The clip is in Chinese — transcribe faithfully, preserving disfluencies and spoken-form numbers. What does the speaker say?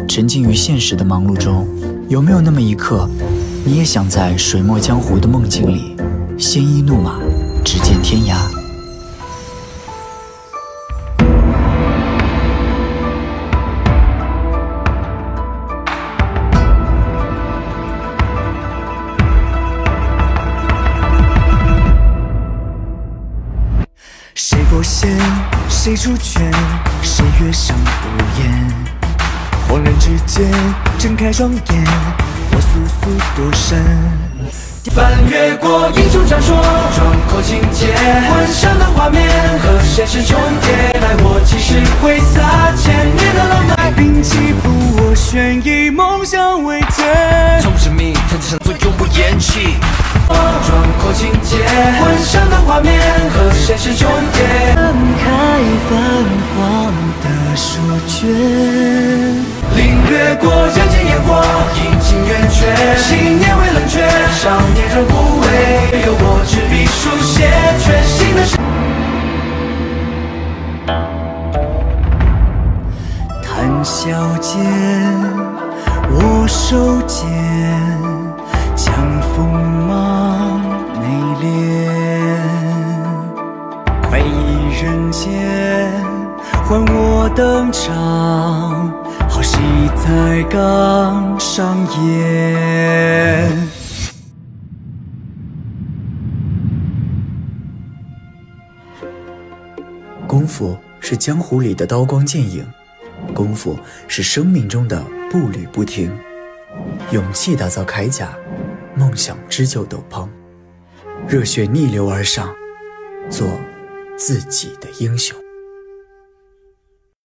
沉浸于现实的忙碌中，有没有那么一刻，你也想在水墨江湖的梦境里，鲜衣怒马，只见天涯？ 谁拨线，谁出拳，谁跃上屋檐？恍然之间，睁开双眼，我速速躲闪。翻越过英雄传说，壮阔情节，幻想的画面和现实重叠。来，我其实挥洒千年的浪漫，摒弃不我悬以梦想为证。从生命谈这场作永不言弃。壮阔情节，幻想的画面和现实重叠。翻开泛黄的书卷，领略过人间烟火，阴晴圆缺，信念未冷却，少年仍无畏，由我执笔书写全新的世。谈笑间，握手间，将锋芒内敛，快意人间，换我登场，好戏在岗上演。 功夫是江湖里的刀光剑影，功夫是生命中的步履不停。勇气打造铠甲，梦想织就斗篷，热血逆流而上，做自己的英雄。